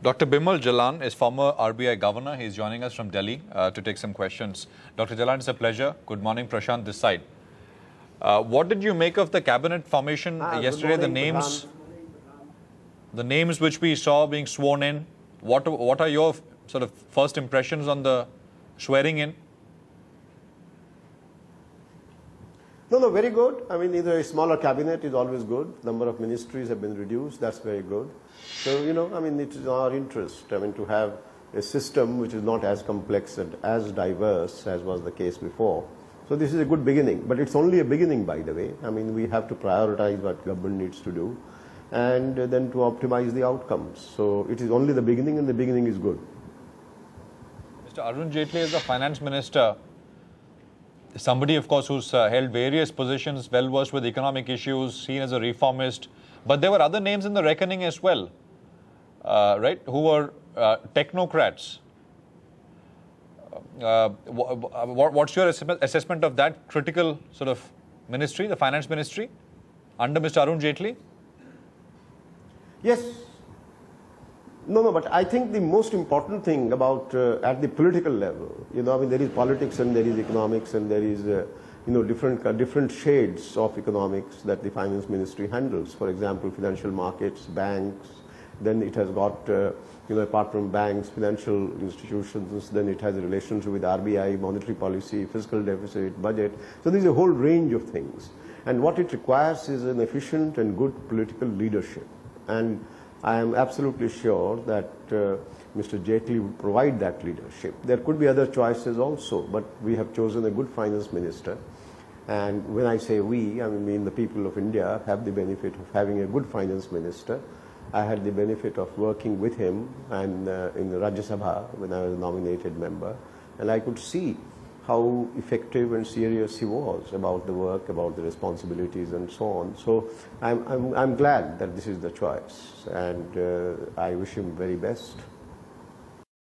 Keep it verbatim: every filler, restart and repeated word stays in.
Doctor Bimal Jalan is former R B I governor. He's joining us from Delhi uh, to take some questions. Doctor Jalan, it's a pleasure. Good morning, Prashant, this side. Uh, what did you make of the cabinet formation ah, yesterday? Morning, the names, Prashant. the names which we saw being sworn in. What what are your sort of first impressions on the swearing in? No, no, very good. I mean, either a smaller cabinet is always good. Number of ministries have been reduced. That's very good. So, you know, I mean, it is in our interest, I mean, to have a system which is not as complex and as diverse as was the case before. So this is a good beginning. But it's only a beginning, by the way. I mean, we have to prioritize what government needs to do and then to optimize the outcomes. So it is only the beginning, and the beginning is good. Mister Arun Jaitley is the finance minister. Somebody, of course, who's uh, held various positions, well versed with economic issues, seen as a reformist. But there were other names in the reckoning as well, uh, right, who were uh, technocrats. Uh, what's your assessment of that critical sort of ministry, the finance ministry, under Mister Arun Jaitley? Yes. No, no, but I think the most important thing about uh, at the political level, you know, I mean, there is politics and there is economics and there is, uh, you know, different uh, different shades of economics that the finance ministry handles. For example, financial markets, banks. Then it has got, uh, you know, apart from banks, financial institutions. Then it has a relationship with R B I, monetary policy, fiscal deficit, budget. So there is a whole range of things. And what it requires is an efficient and good political leadership. And I am absolutely sure that uh, Mister Jaitley would provide that leadership. There could be other choices also, but we have chosen a good finance minister. And when I say we, I mean the people of India have the benefit of having a good finance minister. I had the benefit of working with him and uh, in the Rajya Sabha when I was a nominated member, and I could see how effective and serious he was about the work, about the responsibilities and so on. So I'm, I'm, I'm glad that this is the choice, and uh, I wish him very best.